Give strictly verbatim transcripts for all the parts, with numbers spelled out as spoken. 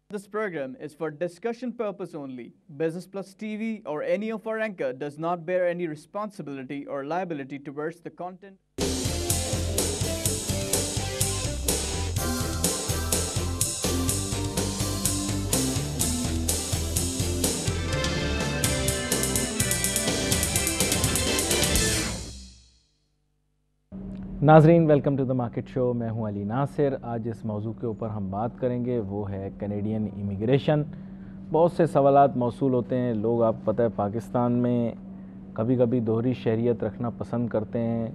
This program is for discussion purpose only. Business Plus T V or any of our anchor does not bear any responsibility or liability towards the content. नाजरीन, welcome to the market show. मैं हूं अली नासिर। आज इस मौजू के ऊपर हम बात करेंगे, वो है कैनेडियन इमिग्रेशन। बहुत से सवालात मौसूल होते हैं। लोग, आप पता है, पाकिस्तान में कभी कभी दोहरी शहरियत रखना पसंद करते हैं।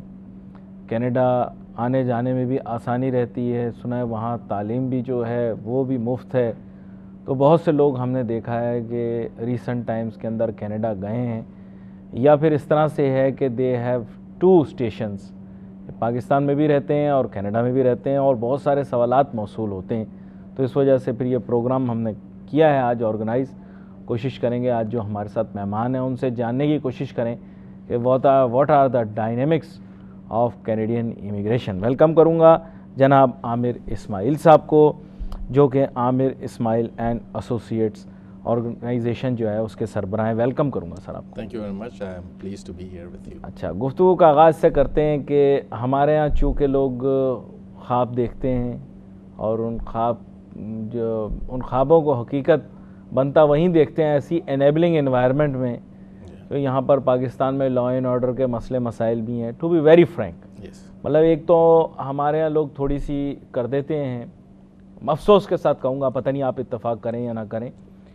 कनाडा आने जाने में भी आसानी रहती है। सुना है वहाँ तालीम भी जो है वो भी मुफ्त है। तो बहुत से लोग हमने देखा है कि रीसेंट टाइम्स के अंदर कनाडा गए हैं, या फिर इस तरह से है कि they have two stations, Pakistan में भी रहते हैं और कनाडा में भी रहते हैं, और बहुत सारे सवालात मौसूल होते हैं। तो इस वजह से फिर ये प्रोग्राम हमने किया है आज ऑर्गेनाइज़। कोशिश करेंगे आज जो हमारे साथ मेहमान हैं उनसे जानने की कोशिश करें कि what are what are the dynamics of Canadian immigration. Welcome करूँगा जनाब आमिर इस्माइल साहब को, जो कि Aamir Ismail and associates organisation जो है उसके सरबराह हैं। वेलकम करूंगा सर आपको। Thank you very much, I am pleased to be here with you. अच्छा, गुफ्तगू का आगाज़ से करते हैं कि हमारे यहाँ चूँकि लोग ख्वाब देखते हैं और उन ख्वाब जो उन ख्वाबों को हकीकत बनता वहीं देखते हैं, ऐसी एनेबलिंग एनवायरनमेंट में। तो यहाँ पर पाकिस्तान में लॉ एंड ऑर्डर के मसले मसाइल भी हैं। टू बी वेरी फ्रैंक, मतलब एक तो हमारे यहाँ लोग थोड़ी सी कर देते हैं, अफसोस के साथ कहूँगा, पता नहीं आप इत्तेफाक करें या ना करें,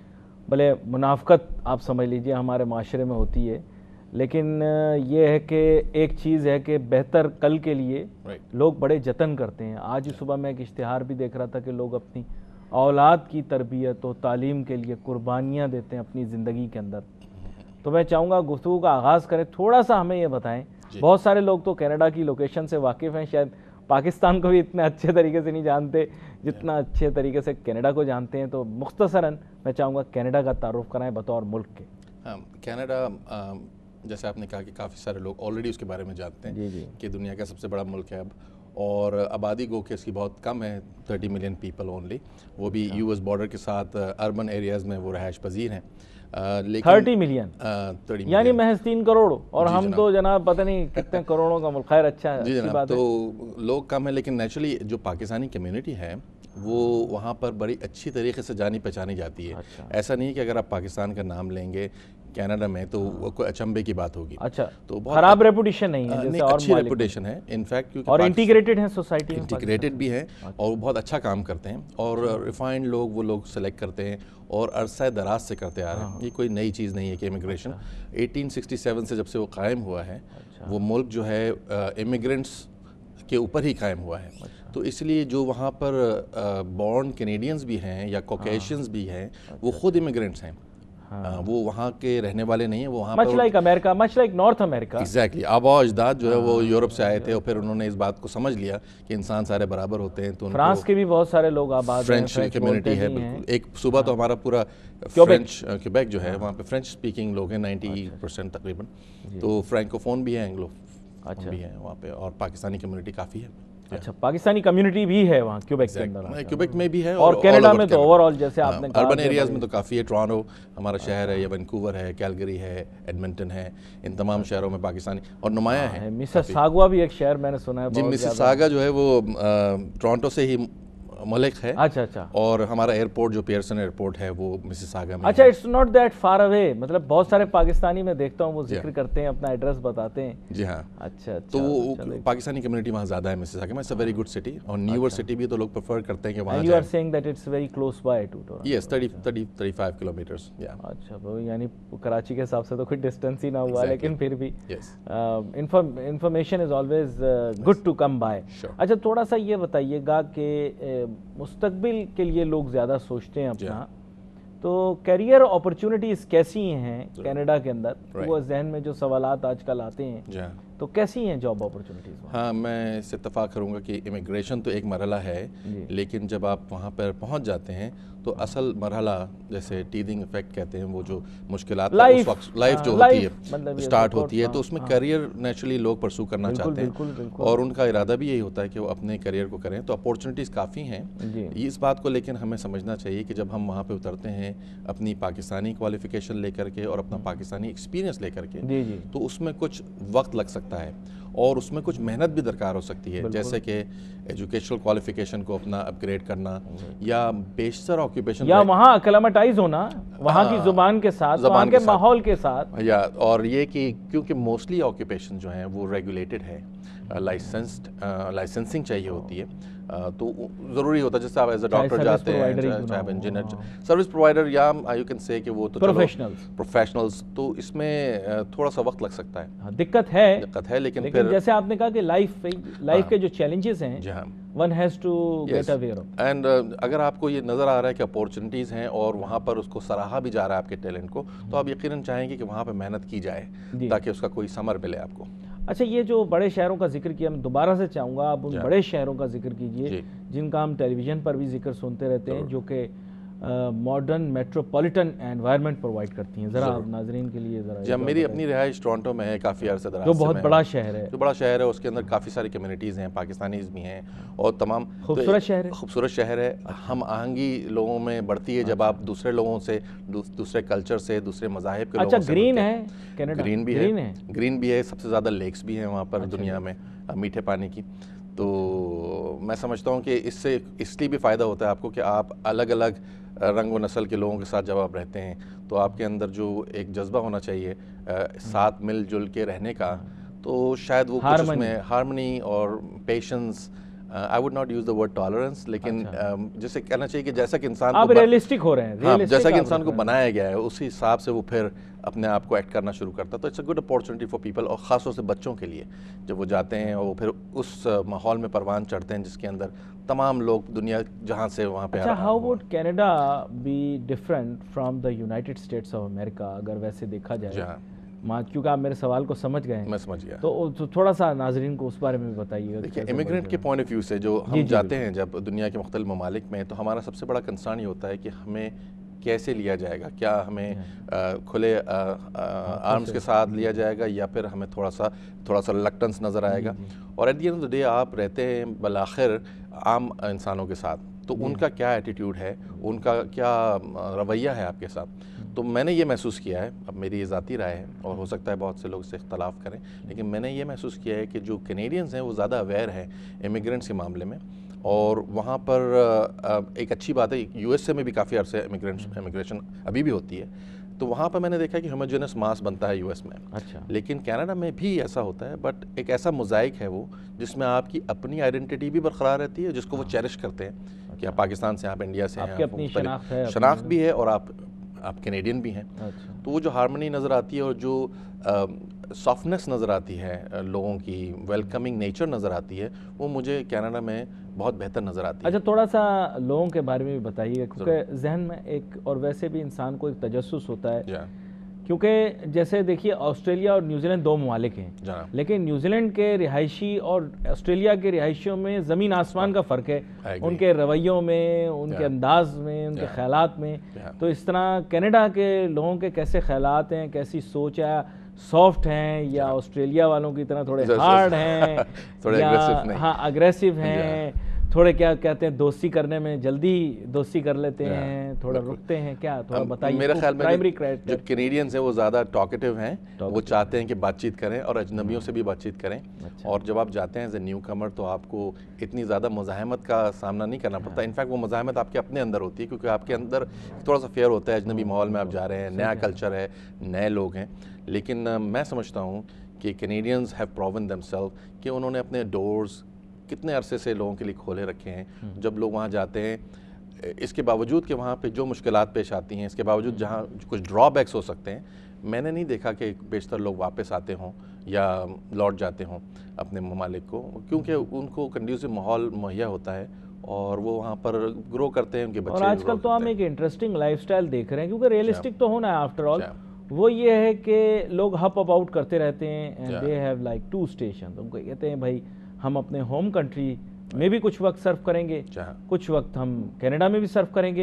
भले मुनाफ़कत आप समझ लीजिए हमारे माशरे में होती है, लेकिन ये है कि एक चीज़ है कि बेहतर कल के लिए right. लोग बड़े जतन करते हैं। आज ही सुबह मैं एक इश्तिहार भी देख रहा था कि लोग अपनी औलाद की तरबियत और तालीम के लिए कुर्बानियाँ देते हैं अपनी ज़िंदगी के अंदर। तो मैं चाहूँगा गुफ्तगू का आगाज़ करें, थोड़ा सा हमें ये बताएं। बहुत सारे लोग तो कनाडा की लोकेशन से वाकिफ़ हैं, शायद पाकिस्तान को भी इतने अच्छे तरीके से नहीं जानते जितना अच्छे तरीके से कनाडा को जानते हैं। तो मुख्तसरन मैं चाहूँगा कनाडा का तारुफ कराएं बतौर मुल्क के। हाँ, कनाडा जैसे आपने कहा कि काफ़ी सारे लोग ऑलरेडी उसके बारे में जानते हैं जी जी। कि दुनिया का सबसे बड़ा मुल्क है अब, और आबादी गो के इसकी बहुत कम है, थर्टी मिलियन पीपल ओनली, वो भी यूएस बॉर्डर के साथ अर्बन एरियाज़ में वो रहायश पजीर हैं। लेकिन थर्टी मिलियन यानी महज तीन करोड़, और हम तो जनाब पता नहीं कितने करोड़ों का मुल्क। खैर, अच्छा है, जी अच्छी बात है। तो लोग कम है, लेकिन नेचुरली जो पाकिस्तानी कम्युनिटी है वो वहाँ पर बड़ी अच्छी तरीके से जानी पहचानी जाती है। अच्छा। ऐसा नहीं कि अगर आप पाकिस्तान का नाम लेंगे कनाडा में तो वो कोई अचंभे की बात होगी। अच्छा, तो खराब रेपुटेशन नहीं है, नहीं, अच्छी रेपुटेशन है इनफैक्ट, क्योंकि और इंटीग्रेटेड है सोसाइटी, इंटीग्रेटेड भी है और बहुत अच्छा काम करते हैं, और रिफाइंड लोग वो लोग सेलेक्ट करते हैं और अरसा दराज से करते आ रहे हैं। ये कोई नई चीज़ नहीं है कि इमिग्रेशन एटीन सिक्सटी सेवन से जब से वो कायम हुआ है, वो मुल्क जो है इमिग्रेंट्स के ऊपर ही कायम हुआ है। तो इसलिए जो वहाँ पर बॉर्न कैनेडियंस भी हैं या कॉकेशियंस भी हैं, वो खुद इमिग्रेंट्स हैं। हाँ। वो वहाँ के रहने वाले नहीं है, वो वहाँ much like America, much like North America. Exactly, आबा अजदाद जो है वो यूरोप से आए थे और फिर उन्होंने इस बात को समझ लिया कि इंसान सारे बराबर होते हैं। तो फ्रांस के भी बहुत सारे लोग आबाद हैं, फ्रेंच कम्युनिटी है बिल्कुल। एक सुबह तो हमारा पूरा फ्रेंच क्यूबेक जो है वहाँ पे फ्रेंच स्पीकिंग लोग हैं नाइन्टी परसेंट तकरीबन, तो फ्रैंकोफोन भी है, एंग्लो भी है वहाँ पे, और पाकिस्तानी कम्युनिटी काफ़ी है। अच्छा, पाकिस्तानी कम्युनिटी भी है वहाँ क्यूबेक के अंदर? क्यूबेक में भी है, और कनाडा में तो ओवरऑल जैसे आपने कहा अर्बन एरियाज में तो काफ़ी है। टोरंटो हमारा शहर है, या वैंकूवर है, कैलगरी है, एडमिंटन है, इन तमाम शहरों में पाकिस्तानी और नुमाया है। मिसिसागा भी एक शहर मैंने सुना है। जी, मिसिसागा जो है वो टोरंटो से ही मुल्क है। अच्छा अच्छा। और हमारा एयरपोर्ट जो पियर्सन एयरपोर्ट है वो मिसिसागा में। अच्छा, it's not that far away, मतलब बहुत सारे पाकिस्तानी मैं देखता हूँ वो जिक्र करते हैं, अपना एड्रेस बताते हैं। जी हाँ। अच्छा अच्छा। तो वो पाकिस्तानी कम्युनिटी वहाँ ज़्यादा है मिसिसागा में। It's a very good city, और न्यूअर सिटी भी तो लोग प्रेफर करते हैं कि वहाँ। You are saying that it's very close by to Toronto? Yes, thirty thirty thirty five kilometres. अच्छा, तो यानी कराची के हिसाब से तो कोई डिस्टेंस ही ना हुआ, लेकिन फिर भी information is always good to come by. अच्छा, थोड़ा सा ये बताइएगा कि मुस्तकबिल के लिए लोग ज़्यादा सोचते हैं अपना, तो करियर अपॉर्चुनिटीज़ कैसी हैं कनाडा के अंदर? right. वो जहन में जो सवालात आजकल आते हैं, तो कैसी हैं जॉब अपॉर्चुनिटीज़? हाँ, मैं इससे इत्तेफाक करूँगा कि इमिग्रेशन तो एक मरहला है, लेकिन जब आप वहाँ पर पहुँच जाते हैं تو اصل مرحلہ جیسے ٹیدنگ افیکٹ کہتے ہیں وہ جو مشکلات لائف لائف جو ہوتی ہے اسٹارٹ ہوتی ہے تو اس میں کیریئر نیچرلی لوگ پرسو کرنا چاہتے ہیں اور ان کا ارادہ بھی یہی ہوتا ہے کہ وہ اپنے کیریئر کو کریں تو اپورچونیٹیز کافی ہیں. اس بات کو لیکن ہمیں سمجھنا چاہیے کہ جب ہم وہاں پہ اترتے ہیں اپنی پاکستانی کوالیفیکیشن لے کر کے اور اپنا پاکستانی ایکسپیرینس لے کر کے تو اس میں کچھ وقت لگ سکتا ہے اور اس میں کچھ محنت بھی درکار ہو سکتی ہے, جیسے کہ ایجوکیشنل کوالیفیکیشن کو اپنا اپ گریڈ کرنا یا بیشتر آکیوپیشن یا وہاں اکلیمٹائز ہونا وہاں کی زبان کے ساتھ, وہاں کے ماحول کے ساتھ, یا اور یہ کہ کیونکہ موسٹلی آکیوپیشن جو ہیں وہ ریگولیٹڈ ہے, لائسنسڈ لائسنسنگ چاہیے ہوتی ہے تو ضروری ہوتا ہے جیسے آپ ایز اے ڈاکٹر جاتے ہیں چاہے آپ انجینئر سروس پرووائڈر یا یو کین سے کہ وہ تو پروفیشنلز پروفیشنلز تو اس میں تھوڑا سا وقت لگ سکتا ہے, دقت ہے دقت ہے لیکن پھر جیسے آپ نے کہا کہ لائف لائف کے جو چیلنجز ہیں جی ہاں one has to get aware of, and اگر آپ کو یہ نظر آ رہا ہے کہ اپورچونیٹیز ہیں اور وہاں پر اس کو سراہا بھی جا رہا ہے آپ کے ٹیلنٹ کو تو آپ یقیناً چاہیں گے کہ وہاں پہ محنت کی جائے تاکہ اس کا کوئی ثمر ملے آپ کو. اچھا, یہ جو بڑے شہروں کا ذکر کیا میں دوبارہ سے چاہوں گا آپ ان بڑے شہروں کا ذکر کیجئے جن کا ہم ٹیلی ویژن پر بھی ذکر سنتے رہتے ہیں جو کہ ماڈرن میٹروپولیٹن انوائرمنٹ پرووائڈ کرتی ہیں. ذرا ناظرین کے لیے ذرا. جی میری اپنی رہائش ٹورانٹو میں ہے کافی عرصہ دراز سے, جو بہت بڑا شہر ہے, جو بڑا شہر ہے اس کے اندر کافی ساری کمیونٹیز ہیں, پاکستانیز بھی ہیں اور تمام خوبصورت شہر ہے, خوبصورت شہر ہے. ہم آہنگی لوگوں میں بڑھتی ہے جب آپ دوسرے لوگوں سے, دوسرے کلچر سے, دوسرے مذاہب کے لوگوں سے. اچھا گرین ہے کینیڈا, گرین بھی ہے, گرین بھی ہے, سب سے زیادہ لیکس بھی ہیں وہاں پر دنیا میں میٹھے پانی کی. تو میں سمجھتا ہوں کہ اس سے اس لیے بھی فائدہ ہوتا ہے آپ کو کہ آپ الگ الگ رنگ و نسل کے لوگوں کے ساتھ جب آپ رہتے ہیں تو آپ کے اندر جو ایک جذبہ ہونا چاہیے ساتھ مل جل کے رہنے کا, تو شاید وہ کچھ اس میں ہارمنی اور patience, I would not use the word tolerance, لیکن جیسے کہنا چاہیے کہ جیسا کہ انسان آپ ریئلسٹک ہو رہے ہیں, جیسا کہ انسان کو بنایا گیا ہے اسی حساب سے وہ پھر اپنے آپ کو ایکٹ کرنا شروع کرتا ہے. تو it's a good opportunity for people, اور خاص طور سے بچوں کے لیے جب وہ جاتے ہیں اور وہ پھر اس ماحول میں پروان چڑھتے ہیں جس کے اندر تمام لوگ دنیا جہاں سے وہاں پہ. اچھا, how would Canada be different from the United States of America اگر ویسے دیکھا جائے, کیونکہ آپ میرے سوال کو سمجھ گئے ہیں. میں سمجھ گیا, تو تھوڑا سا ناظرین کو اس بارے میں بھی بتائیے گا. دیکھیں امیگرینٹ کے پوائنٹ آف ویو سے جو ہم جاتے ہیں جب دنیا کے مختلف ممالک میں, تو ہمارا سب سے بڑا کنسرن یہ ہوتا ہے کہ ہمیں کیسے لیا جائے گا, کیا ہمیں کھلے آرمز کے ساتھ لیا جائے گا یا پھر ہمیں تھوڑا سا تھوڑا سا ریلکٹنس نظر آئے گا. اور at the end of the day آپ رہتے ہیں بالآخر عام انسانوں کے ساتھ, تو ان کا کیا ایٹیٹیوڈ ہے, ان کا کیا رویہ ہے آپ کے ساتھ. تو میں نے یہ محسوس کیا ہے, اب میری یہ ذاتی رائے ہے اور ہو سکتا ہے بہت سے لوگ اس سے اختلاف کریں, لیکن میں نے یہ محسوس کیا ہے کہ جو کینیڈینز ہیں وہ زیادہ اویئر ہیں امیگرینٹس کے معاملے میں. اور وہاں پر ایک اچھی بات ہے, یو ایس اے میں بھی کافی عرصے امیگریشن ابھی بھی ہوتی ہے, تو وہاں پر میں نے دیکھا کہ ہوموجینس ماس بنتا ہے یو ایس میں. اچھا, لیکن کینیڈا میں بھی ایسا ہوتا ہے, بٹ ایک ایسا موزائک ہے وہ جس میں آپ کی اپنی آئیڈینٹی بھی برقرار رہتی ہے جس کو وہ چیرش کرتے ہیں کہ آپ پاکستان سے, آپ انڈیا سے ہیں, شناخت بھی ہے اور آپ آپ کینیڈین بھی ہیں. تو وہ جو ہارمنی نظر آتی ہے اور جو سافٹنس نظر آتی ہے, لوگوں کی ویلکمنگ نیچر نظر آتی ہے, وہ مجھے کینیڈا میں بہت بہتر نظر آتی ہے. اچھا, تھوڑا سا لوگوں کے بارے میں بھی بتائیے, کیونکہ ذہن میں ایک اور ویسے بھی انسان کو ایک تجسس ہوتا ہے, کیونکہ جیسے دیکھیے آسٹریلیا اور نیوزی لینڈ دو ممالک ہیں, لیکن نیوزی لینڈ کے رہائشی اور آسٹریلیا کے رہائشیوں میں زمین آسمان کا فرق ہے, ان کے رویوں میں, ان کے انداز میں, ان کے خیالات میں. تو اس طرح کینیڈا کے لوگوں کے کیسے خیالات ہیں, کیسی سوچ ہے, سافٹ ہیں یا آسٹریلیا والوں کی طرح تھوڑے ہارڈ ہیں, ہاں اگریسو ہیں, تھوڑے کیا کہتے ہیں دوستی کرنے میں جلدی دوستی کر لیتے ہیں, تھوڑا رکتے ہیں, کیا تھوڑا بتائیے. میرے خیال میں جو کینیڈینز ہیں وہ زیادہ ٹاکیٹو ہیں, وہ چاہتے ہیں کہ بات چیت کریں اور اجنبیوں سے بھی بات چیت کریں. اور جب آپ جاتے ہیں ایز اے نیو کمر تو آپ کو اتنی زیادہ مزاحمت کا سامنا نہیں کرنا پڑتا. انفیکٹ وہ مزاحمت آپ کے اپنے اندر ہوتی ہے, کیونکہ آپ کے اندر تھوڑا سا فیئر ہوتا ہے, اجنبی ماحول میں آپ جا رہے ہیں, نیا کلچر ہے, نئے لوگ ہیں. لیکن میں سمجھتا ہوں کہ Canadians have proven themselves کہ انہوں نے اپنے ڈورز کتنے عرصے سے لوگوں کے لیے کھولے رکھے ہیں. جب لوگ وہاں جاتے ہیں, اس کے باوجود کہ وہاں پہ جو مشکلات پیش آتی ہیں, اس کے باوجود جہاں کچھ ڈرا بیکس ہو سکتے ہیں, میں نے نہیں دیکھا کہ بیشتر لوگ واپس آتے ہوں یا لوٹ جاتے ہوں اپنے ممالک کو, کیونکہ ان کو کنڈیوسو ماحول مہیا ہوتا ہے اور وہ وہاں پر گرو کرتے ہیں, ان کے بچے. اور آج کل تو ہم ایک انٹرسٹنگ لائف سٹائل دیکھ رہے ہیں, کیونکہ ریئلسٹک تو ہونا ہے آفٹر آل. وہ یہ ہے کہ لوگ ہپ اباؤٹ کرتے رہتے ہیں, and they have like two station. ان کو کہتے ہیں بھائی ہم اپنے ہوم کنٹری میں بھی کچھ وقت سرف کریں گے, کچھ وقت ہم کینیڈا میں بھی سرف کریں گے,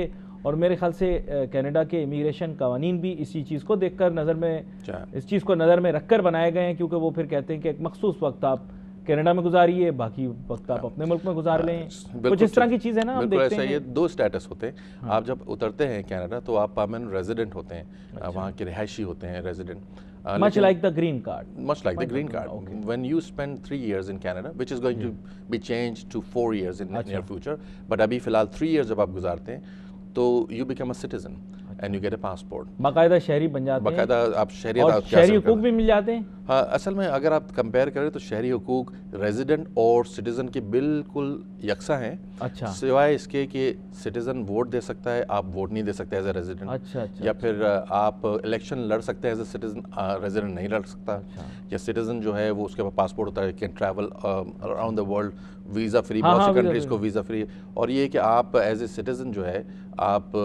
اور میرے خیال سے کینیڈا کے امیگریشن قوانین بھی اسی چیز کو دیکھ کر نظر میں اس چیز کو نظر میں رکھ کر بنائے گئے ہیں، کیونکہ وہ پھر کہتے ہیں کہ ایک مخصوص وقت آپ کینیڈا میں گزاریے، باقی وقت آپ اپنے ملک میں گزار لیں. کچھ اس طرح کی چیز ہے نا ہم دیکھتے ہیں. یہ دو سٹیٹس ہوتے ہیں. آپ جب اترتے ہیں کینیڈا تو آپ پرماننٹ ریزیڈنٹ ہوتے ہیں، وہاں کے رہائشی ہوتے ہیں resident. Much like the green card. Much like the green card. Okay. When you spend three years in Canada, which is going to be changed to four years in the near future, but ابھی فی الحال three years جب آپ گزارتے ہیں تو you become a citizen and you get a passport. باقاعدہ شہری بن جاتے ہیں. باقاعدہ آپ شہریت اور شہری حقوق بھی مل جاتے ہیں. ہاں اصل میں اگر آپ کمپیئر کریں تو شہری حقوق ریزیڈنٹ اور سٹیزن کے بالکل یکساں ہیں. اچھا. سوائے اس کے کہ سٹیزن ووٹ دے سکتا ہے، آپ ووٹ نہیں دے سکتے ایز اے ریزیڈنٹ. اچھا اچھا. یا پھر آپ الیکشن لڑ سکتے ہیں ایز اے سٹیزن، ریزیڈنٹ نہیں لڑ سکتا. یا سٹیزن جو ہے وہ اس کے پاس پاسپورٹ ہوتا ہے، can travel around the world visa free. بہت سی کنٹریز کو ویزا فری. اور یہ کہ آپ ایز اے سٹیزن جو ہے آپ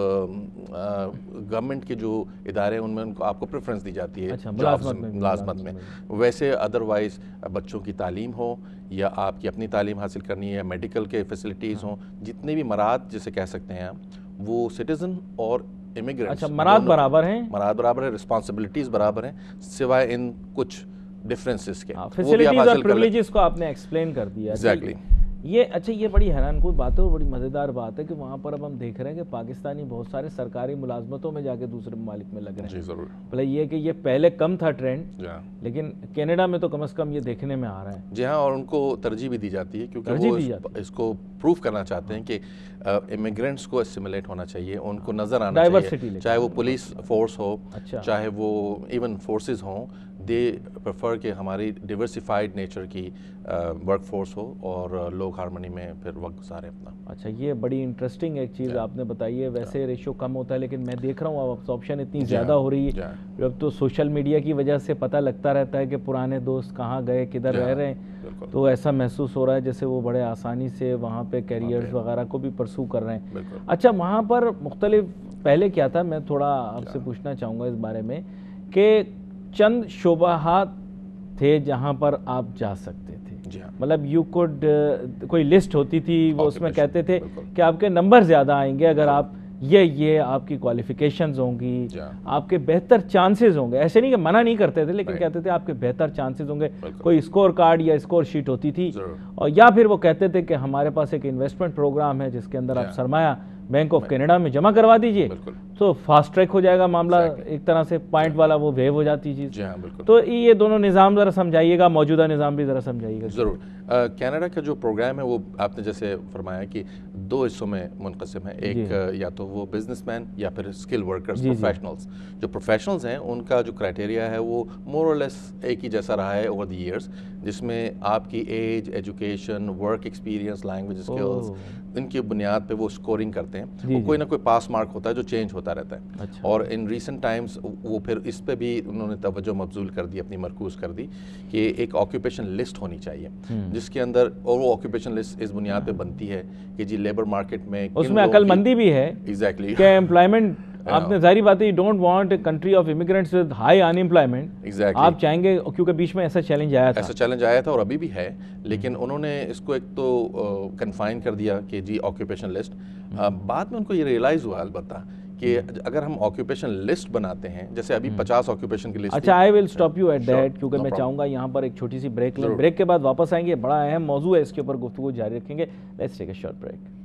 گورنمنٹ کے جو ادارے ہیں ان میں ان کو آپ کو پریفرنس دی جاتی ہے ملازمت میں. ویسے ادروائز بچوں کی تعلیم ہو یا آپ کی اپنی تعلیم حاصل کرنی ہے یا میڈیکل کے فیسلٹیز ہوں، جتنے بھی مراد جسے کہہ سکتے ہیں وہ سٹیزن اور امیگرینٹس. اچھا مراد برابر ہیں. مراد برابر ہیں، رسپانسبلٹیز برابر ہیں، سوائے ان کچھ ڈفرینسز کے. فیسلٹیز اور پریویلیجز کو آپ نے ایکسپلین کر دیا. ایگزیکٹلی. یہ اچھا یہ بڑی حیران کن بات ہے اور بڑی مزیدار بات ہے کہ وہاں پر اب ہم دیکھ رہے ہیں کہ پاکستانی بہت سارے سرکاری ملازمتوں میں جا کے دوسرے ممالک میں لگ رہے ہیں. جی ضرور. بھلے یہ کہ یہ پہلے کم تھا ٹرینڈ، لیکن کینیڈا میں تو کم از کم یہ دیکھنے میں آ رہا ہے. جی ہاں، اور ان کو ترجیح بھی دی جاتی ہے کیونکہ وہ اس کو پروف کرنا چاہتے ہیں کہ امیگرینٹس کو اسیمولیٹ ہونا چاہیے، ان کو نظر آنا چاہیے، چاہے وہ پولیس فورس ہو چاہے وہ ایون فورسز ہوں. دے پریفر کہ ہماری ڈیورسیفائڈ نیچر کی ورک فورس ہو اور لوگ ہارمنی میں پھر وقت گزاریں اپنا. اچھا یہ بڑی انٹرسٹنگ ایک چیز آپ نے بتائی ہے. ویسے ریشو کم ہوتا ہے لیکن میں دیکھ رہا ہوں اب ابسارپشن اتنی زیادہ ہو رہی ہے. اب تو سوشل میڈیا کی وجہ سے پتہ لگتا رہتا ہے کہ پرانے دوست کہاں گئے، کدھر رہ رہے ہیں، تو ایسا محسوس ہو رہا ہے جیسے وہ بڑے آسانی سے وہاں پہ کیریئرز وغیرہ کو بھی پرسو کر رہے ہیں. اچھا وہاں پر مختلف پہلے کیا تھا، میں تھوڑا آپ سے پوچھنا چاہوں گا اس بارے میں کہ چند شعبہات تھے جہاں پر آپ جا سکتے تھے. مطلب یو کوڈ کوئی لسٹ ہوتی تھی، وہ اس میں کہتے تھے کہ آپ کے نمبر زیادہ آئیں گے اگر آپ یہ یہ آپ کی کوالیفیکیشنز ہوں گی، آپ کے بہتر چانسز ہوں گے. ایسے نہیں کہ منع نہیں کرتے تھے لیکن کہتے تھے آپ کے بہتر چانسز ہوں گے. کوئی اسکور کارڈ یا اسکور شیٹ ہوتی تھی. اور یا پھر وہ کہتے تھے کہ ہمارے پاس ایک انویسٹمنٹ پروگرام ہے جس کے اندر آپ سرمایہ بینک آف کینیڈا میں جمع کروا دیجئے تو فاسٹ ٹریک ہو جائے گا معاملہ، ایک طرح سے پوائنٹ والا وہ ویو ہو جاتی چیز. تو یہ دونوں نظام ذرا سمجھائیے گا، موجودہ نظام بھی ذرا سمجھائیے گا. ضرور. کینیڈا کا جو پروگرام ہے وہ آپ نے جیسے فرمایا کہ دو حصوں میں منقسم ہے. ایک یا تو وہ بزنس مین یا پھر اسکل ورکرز، پروفیشنلز. جو پروفیشنلز ہیں ان کا جو کرائٹیریا ہے وہ مور اور لیس ایک ہی جیسا رہا ہے اوور دی ایئرس، جس میں آپ کی age, education, work experience, language skills, ان کی بنیاد پہ وہ اسکورنگ کرتے ہیں. وہ کوئی نہ کوئی پاس مارک ہوتا ہے جو چینج ہوتا رہتا ہے. اور ان ریسنٹ ٹائمز وہ پھر اس پہ بھی انہوں نے توجہ مبذول کر دی، اپنی مرکوز کر دی کہ ایک آکوپیشن لسٹ ہونی چاہیے جس کے اندر، اور وہ آکوپیشن لسٹ اس بنیاد پہ بنتی ہے کہ جی لیبر مارکیٹ میں اس میں عقل مندی بھی ہے. ایگزیکٹلی. کہ امپلائمنٹ آپ نے ظاہری بات ہے you don't want a country of immigrants with high unemployment. آپ چاہیں گے کیونکہ بیچ میں ایسا چیلنج آیا تھا ایسا چیلنج آیا تھا اور ابھی بھی ہے، لیکن انہوں نے اس کو ایک تو کنفائن کر دیا کہ جی آکوپیشن لسٹ. بعد میں ان کو یہ ریئلائز ہوا البتہ کہ اگر ہم آکوپیشن لسٹ بناتے ہیں، جیسے ابھی پچاس آکوپیشن کی لسٹ. اچھا I will stop you at that کیونکہ میں چاہوں گا یہاں پر ایک چھوٹی سی بریک لیں. بریک کے بعد واپس آئیں گے، بڑا اہم موضوع ہے، اس کے اوپر گفتگو جاری رکھیں گے. Let's take a short break.